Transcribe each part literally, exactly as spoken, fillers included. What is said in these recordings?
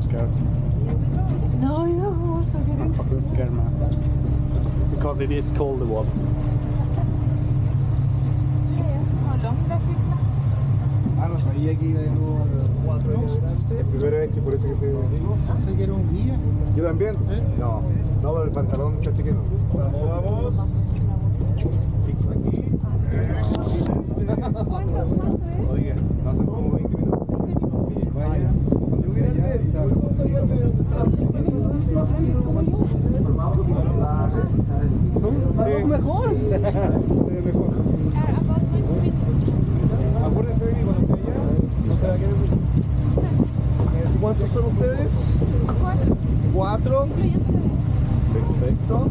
scared. No, yeah, I'm also getting I'm fucking scared, man. Because it is cold, the water. How long does it last? Ah, no sabía que iba de nuevo a cuatro años adelante. Es primera vez que por eso que se digo. Pensé que era un guía. ¿Yo también? ¿Eh? No, no, pero el pantalón está chiquito. Vamos, vamos. Aquí. ¿Cuánto, cuánto es? Oiga, no son como veinte minutos. Vaya. Yo voy a ir a Vamos mejor. mejor. Are about twenty minutes. Acuérdense de que cuando esté allá, no se va a quedar. ¿Cuántos son ustedes? Cuatro. Cuatro. Incluyendo la Perfecto.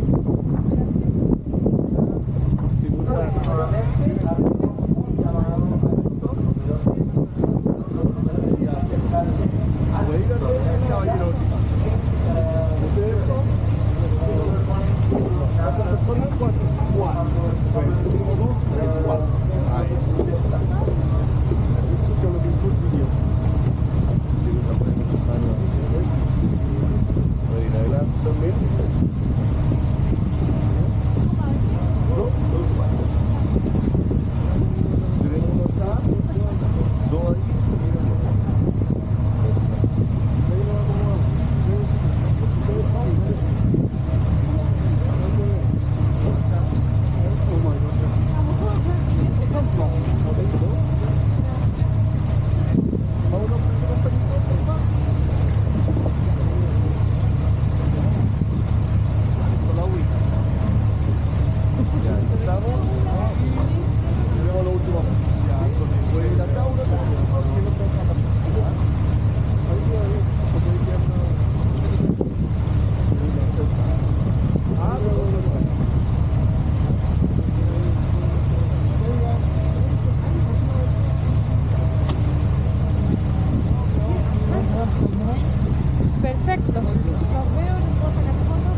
Perfecto. Los veo, no puedo sacar fotos.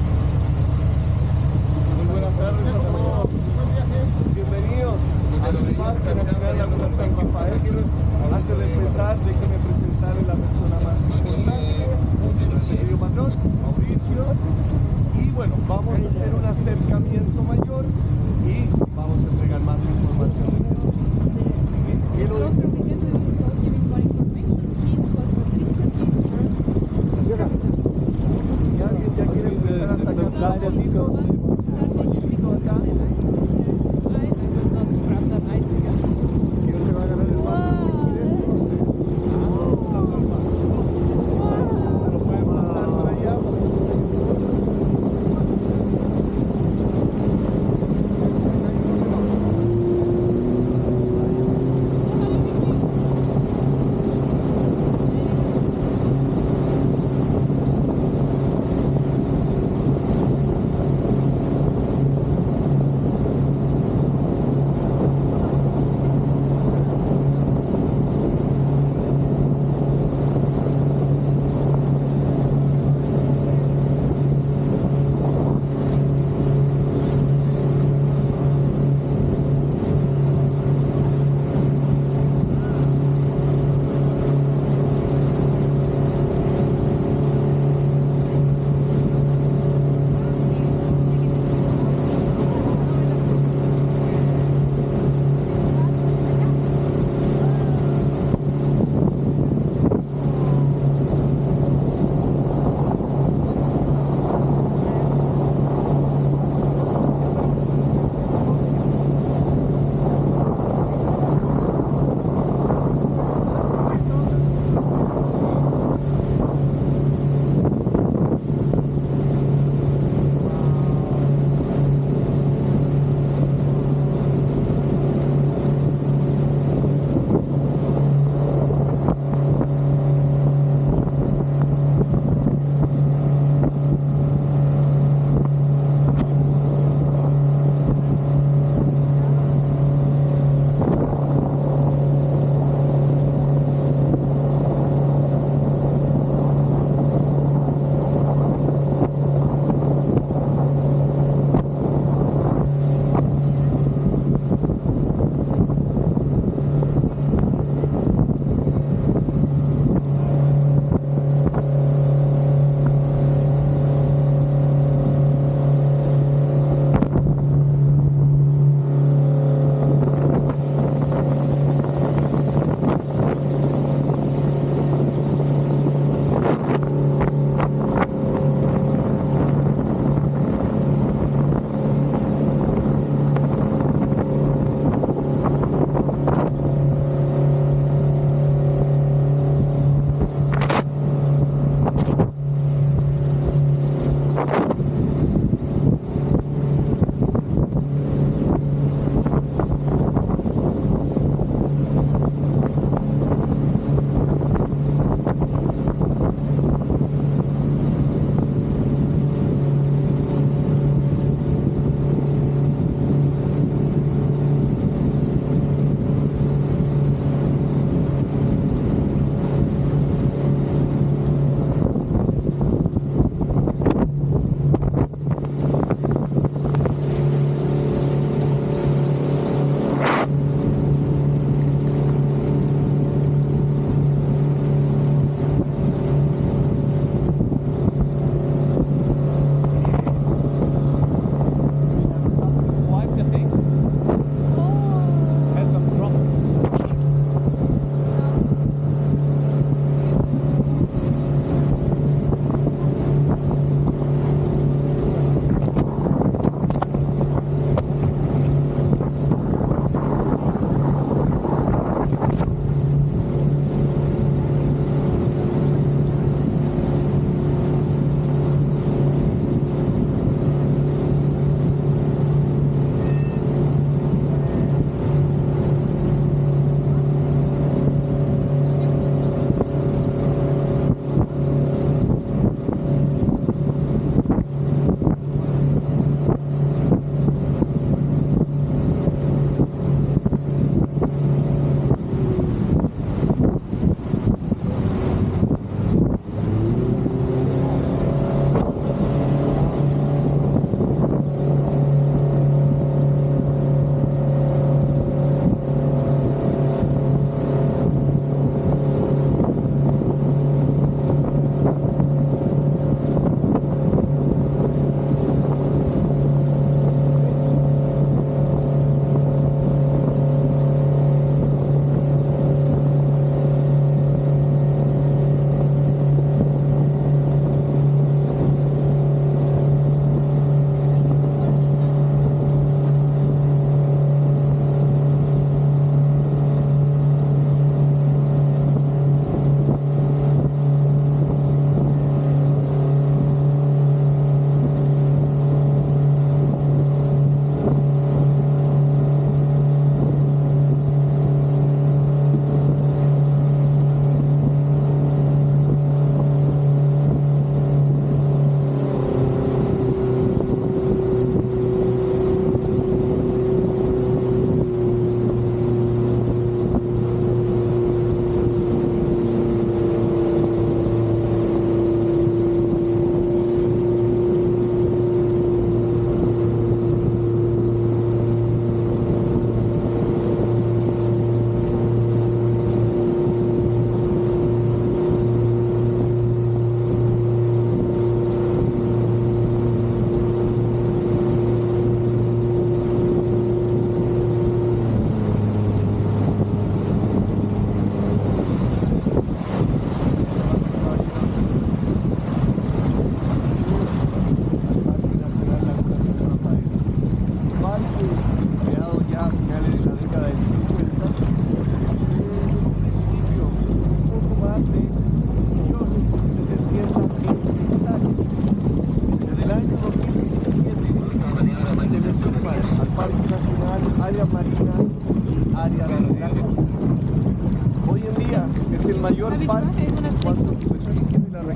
Muy buenas tardes a todos. Bienvenidos al Parque Nacional Laguna San Rafael. Antes de empezar, déjenme presentarles la persona más importante, nuestro querido patrón, Mauricio. Y bueno, vamos a hacer un acercamiento mayor y vamos a entregar más información de todos. ¿Qué lo dice? ¿Y alguien ya quiere empezar a sacar fotitos? ¿Quién se va a ganar el vaso? No sé. ¿Lo pueden pasar para allá?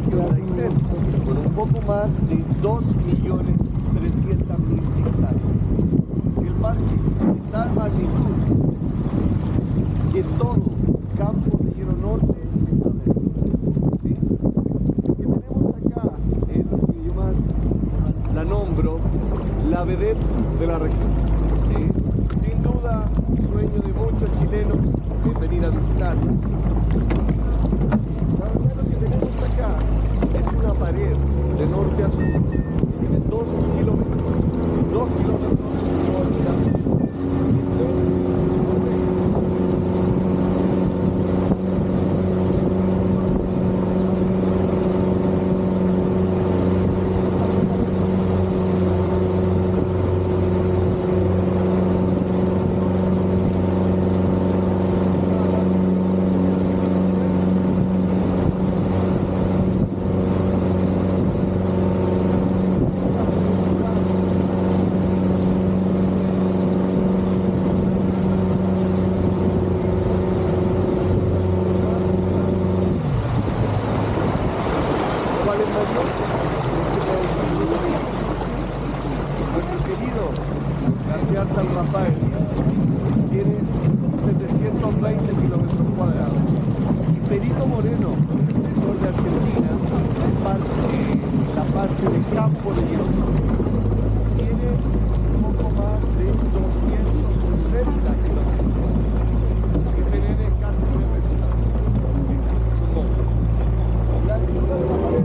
región de Aysén, con un poco más de dos millones trescientas mil hectáreas. El parque de tal magnitud que todo campo de hielo norte está dentro. ¿Sí? Lo que tenemos acá es lo que yo más la nombro la vedette de la región. ¿Sí? Sin duda, sueño de muchos chilenos es venir a visitarla. Lo que tenemos acá es una pared de norte a sur que tiene dos kilómetros, dos kilómetros de norte a sur. Nuestro querido Glaciar San Rafael tiene setecientos veinte kilómetros cuadrados. Y Perito Moreno, el sector de Argentina, parte, la parte de Campo de Hielo Sur, tiene un poco más de doscientos sesenta kilómetros. Que tiene casi tres veces más. Sí, es un monstruo. La altura de la pared.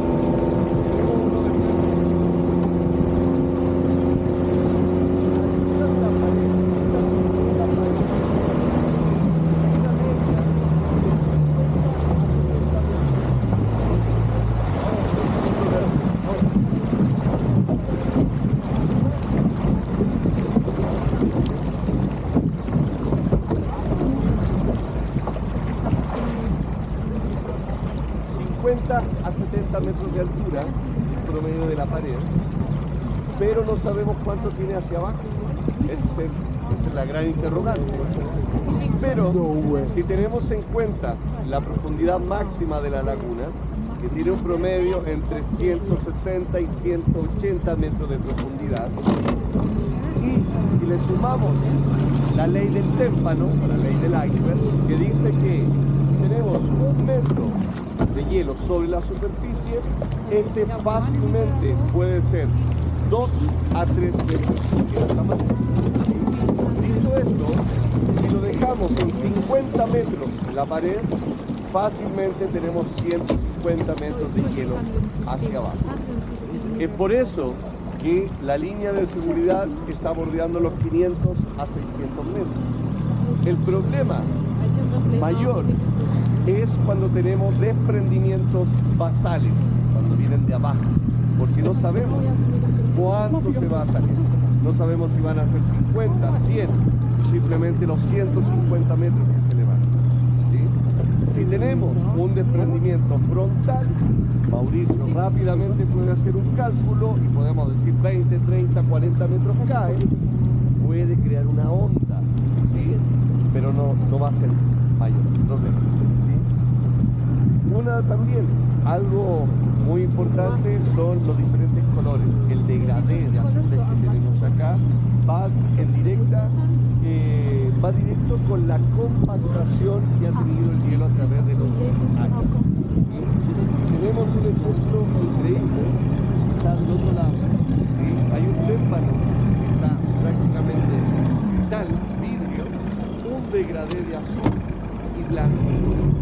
cincuenta a setenta metros de altura, el promedio de la pared, pero no sabemos cuánto tiene hacia abajo. Ese es el, esa es la gran interrogante. Pero si tenemos en cuenta la profundidad máxima de la laguna, que tiene un promedio entre ciento sesenta y ciento ochenta metros de profundidad, y si le sumamos la ley del témpano, o la ley del iceberg, que dice que si tenemos un metro de hielo sobre la superficie, este fácilmente puede ser dos a tres veces el tamaño. Dicho esto, si lo dejamos en cincuenta metros la pared, fácilmente tenemos ciento cincuenta metros de hielo hacia abajo. Es por eso que la línea de seguridad está bordeando los quinientos a seiscientos metros. El problema mayor es cuando tenemos desprendimientos basales, cuando vienen de abajo, porque no sabemos cuánto se va a salir. No sabemos si van a ser cincuenta, cien, simplemente los ciento cincuenta metros que se levantan. ¿Sí? Si tenemos un desprendimiento frontal, Mauricio rápidamente puede hacer un cálculo y podemos decir veinte, treinta, cuarenta metros cae, puede crear una onda, ¿sí? Pero no, no va a ser mayor problema. ¿Sí? Una también, algo muy importante son los diferentes colores. El degradé de azules que tenemos acá va en directa, eh, va directo con la compactación que ha tenido el hielo a través de los años. ¿Sí? Tenemos un ejemplo increíble, está del otro lado. ¿Sí? Hay un témpano que está prácticamente metal, vidrio, un degradé de azul y blanco.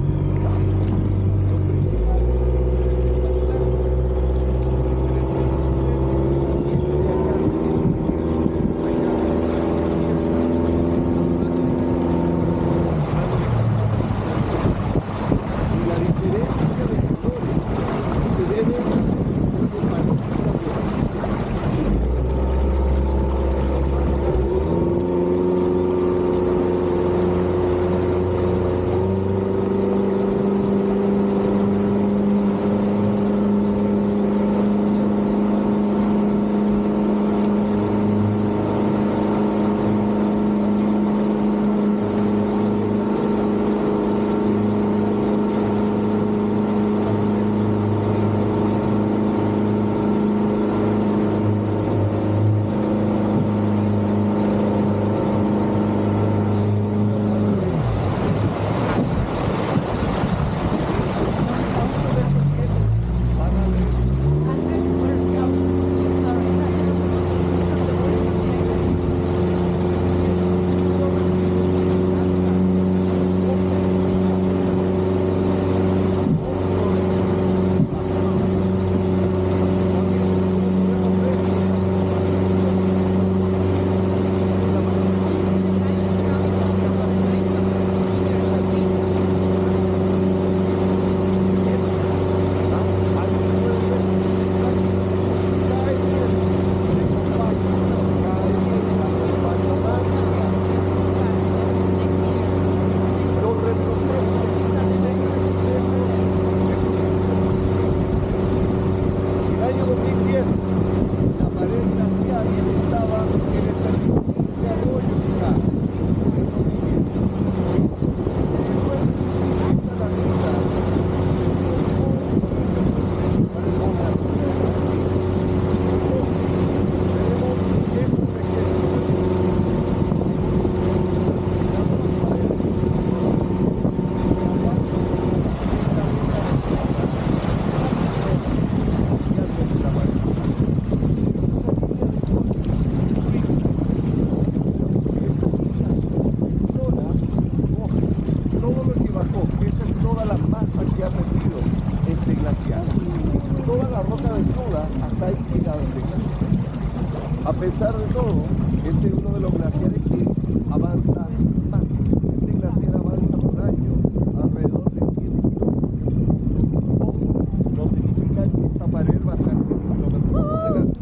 toda la roca desnuda hasta ahí llegaba este glaciar. A pesar de todo, este es uno de los glaciares que avanza más. Este glaciar avanza por año alrededor de siete kilómetros. Ojo, no significa que esta pared va a estar siete kilómetros por delante.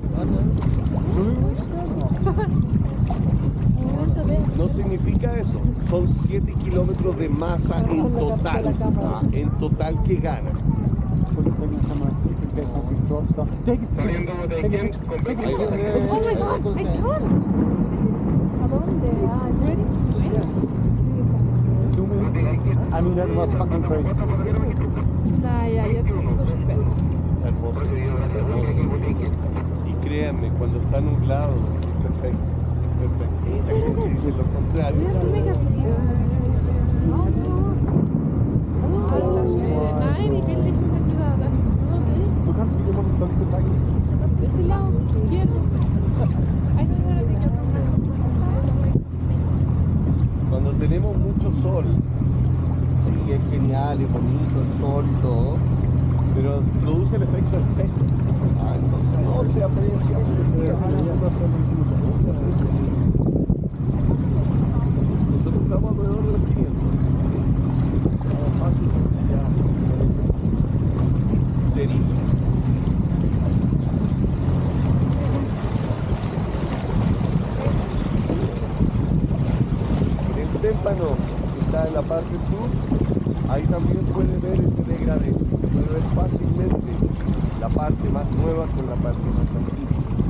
No significa eso, son siete kilómetros de masa en total, ah, en total que gana. Saliendo de quién, con Becky. Ahí viene, Oh my ahí god, viene. my god. ¿A dónde? Ah, ready? I mean, that was fucking crazy. Nah, ya, ya te súper. Hermoso, hermoso. Y créanme, cuando está nublado, es perfecto, es perfecto. Mucha gente dice lo contrario. Mira qué mega Nein, ich will nicht mit dieser. Du kannst mich immer mit solchen zeigen. Genau, hier. Ay, no, no, no, Cuando tenemos mucho sol, sí, es genial, es bonito el sol y todo, pero produce el efecto espejo. Ah, entonces no se aprecia. Nosotros estamos alrededor de los quinientos. Fácil, ya. Sería. El témpano que está en la parte sur, ahí también puede ver ese degradé. Se puede ver fácilmente la parte más nueva con la parte más antigua.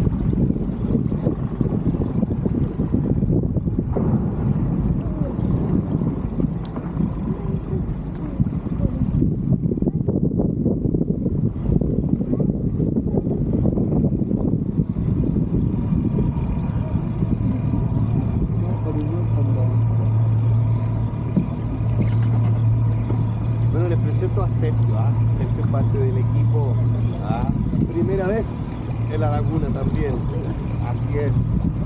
Bueno, les presento a Sergio, ¿ah? Sergio es parte del equipo, ¿ah? Primera vez en la laguna también, así es.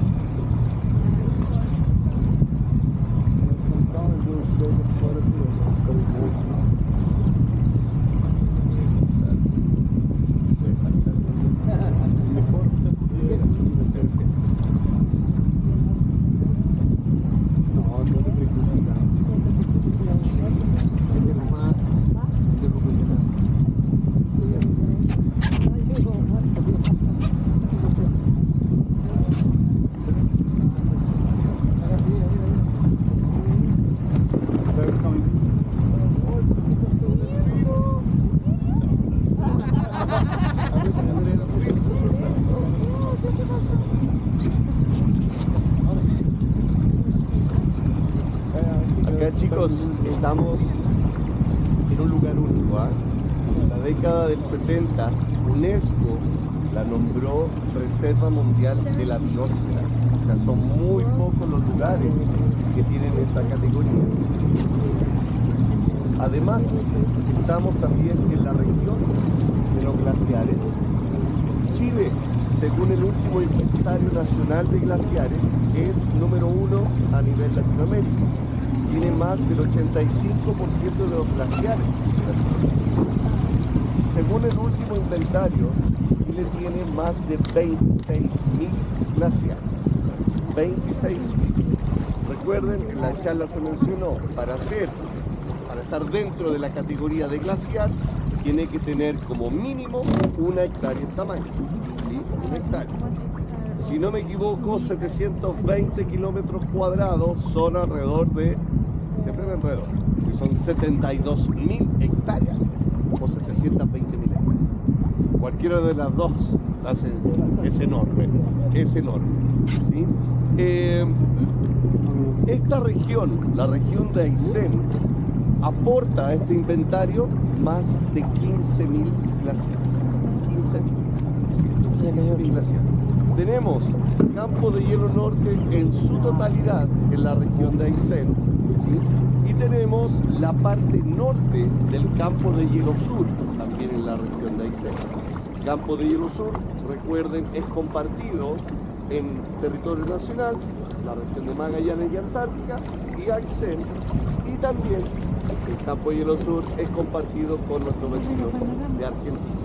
Acá, chicos, estamos en un lugar único, ¿ah? En la década del setenta, UNESCO la nombró Reserva Mundial de la Biosfera. O sea, son muy pocos los lugares que tienen esa categoría. Además, estamos también en la región de los glaciares. Chile, según el último inventario nacional de glaciares, es número uno a nivel Latinoamérica. Tiene más del ochenta y cinco por ciento de los glaciares. Según el último inventario, Chile tiene más de veintiséis mil glaciares. veintiséis mil. Recuerden, en la charla se mencionó, para hacer, para estar dentro de la categoría de glaciar, tiene que tener como mínimo una hectárea en tamaño. ¿Sí? Una hectárea. Si no me equivoco, setecientos veinte kilómetros cuadrados son alrededor de, siempre me enredo, si son setenta y dos mil hectáreas o setecientos veinte mil hectáreas. Cualquiera de las dos hace, es enorme, es enorme. ¿Sí? Eh, esta región, la región de Aysén, aporta a este inventario más de quince mil glaciares. quince mil glaciares. Tenemos campo de hielo norte en su totalidad en la región de Aysén, ¿sí? Y tenemos la parte norte del campo de hielo sur también en la región de Aysén. Campo de hielo sur, recuerden, es compartido en territorio nacional, la región de Magallanes y Antártica y Aysén, y también el campo de hielo sur es compartido con nuestros vecinos de Argentina.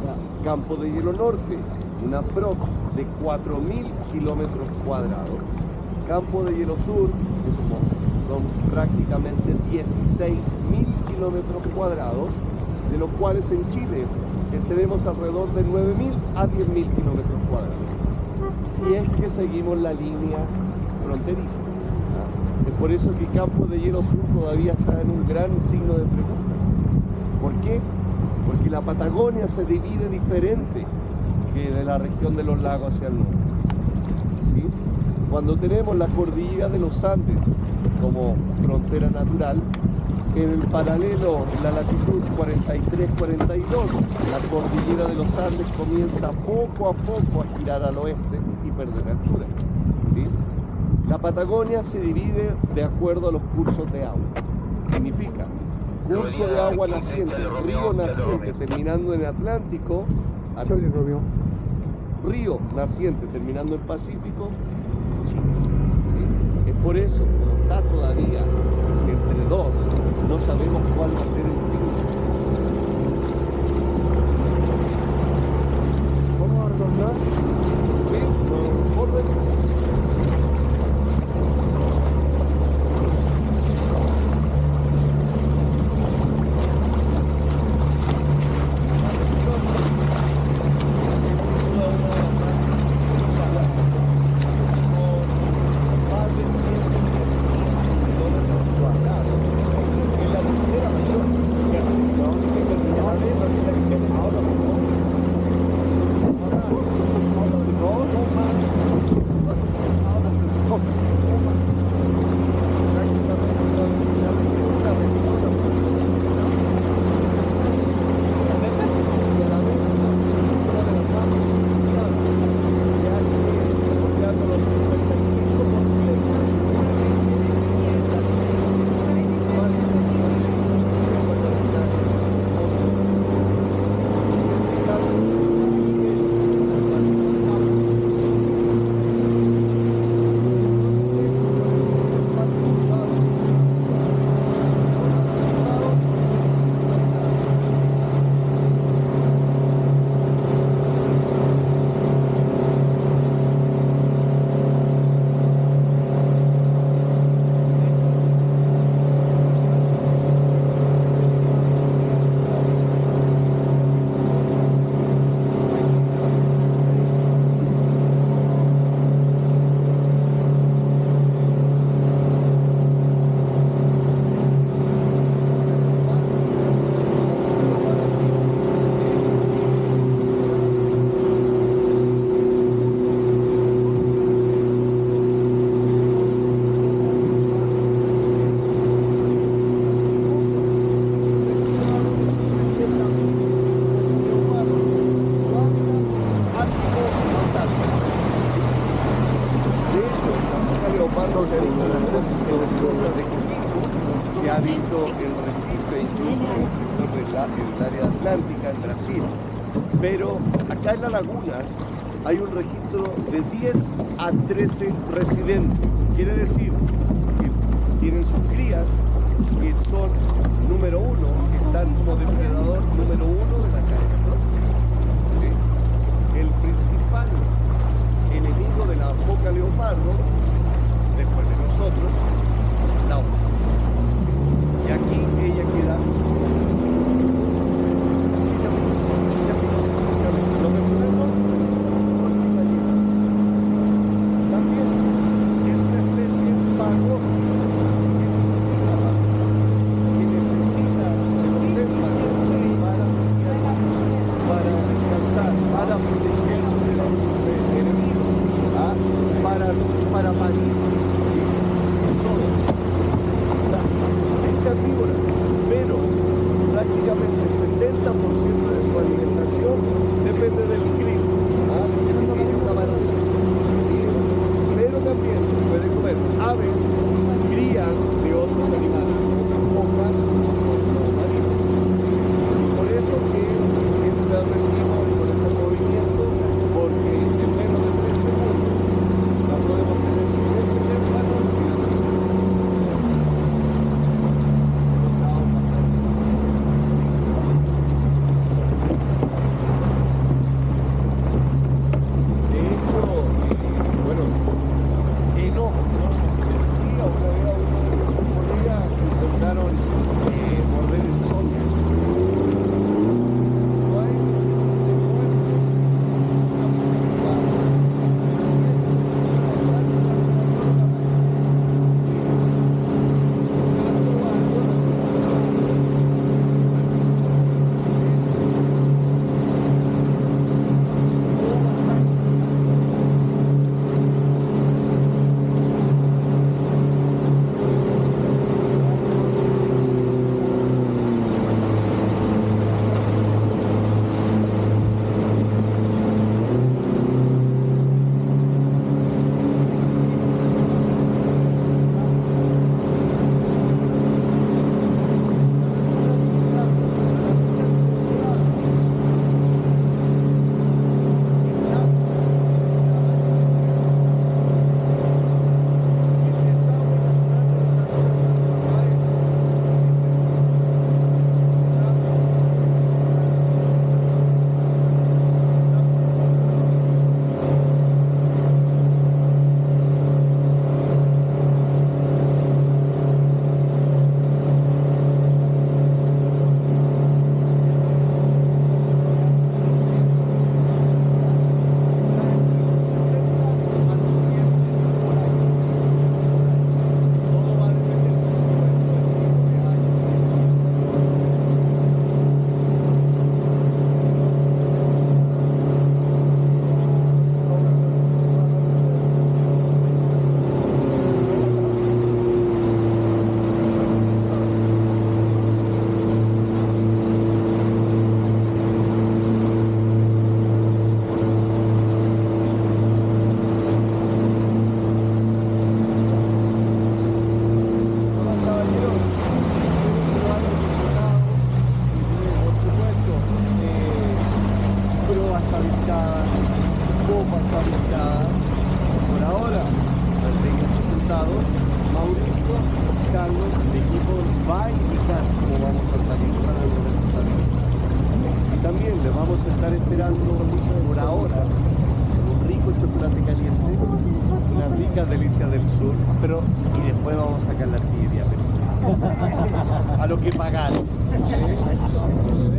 Campo de Hielo Norte, una prox de cuatro mil kilómetros cuadrados. Campo de Hielo Sur, que somos, son prácticamente dieciséis mil kilómetros cuadrados, de los cuales en Chile que tenemos alrededor de nueve mil a diez mil kilómetros cuadrados. Si es que seguimos la línea fronteriza. ¿Ah? Es por eso que Campo de Hielo Sur todavía está en un gran signo de pregunta. ¿Por qué? Porque la Patagonia se divide diferente que de la región de los lagos hacia el norte. ¿Sí? Cuando tenemos la cordillera de los Andes como frontera natural, en el paralelo, en la latitud cuarenta y tres cuarenta y dos, la cordillera de los Andes comienza poco a poco a girar al oeste y perder altura. ¿Sí? La Patagonia se divide de acuerdo a los cursos de agua. Significa curso de agua naciente, río naciente terminando en Atlántico, río naciente terminando en Pacífico, Chile. ¿Sí? Es por eso, como está todavía entre dos, no sabemos cuál va a ser el fin. ¿Cómo arreglar? Sí, no, orden. Se ha visto el recife incluso en el sector del, del área atlántica en Brasil, pero acá en la laguna hay un registro de diez a trece residentes, quiere decir que tienen sus crías que son número uno, que están como depredador número uno de la cadena, ¿no? ¿Sí? El principal enemigo de la foca leopardo, después de nosotros, la oca. Y aquí ella queda así se llama, así se llama. Lo personal no, pero se llama italiana. También es una especie pagona, que significa que necesita de los témpanos para su vida. está habilitada, copa está habilitada. Por ahora, manténganse sentados. Mauricio, Carlos, el equipo va a indicar cómo vamos a salir para el salir. Y también le vamos a estar esperando por ahora un rico chocolate caliente, una rica delicia del sur, Pero, y después vamos a sacar la tibia, a lo que pagaron. ¿Eh?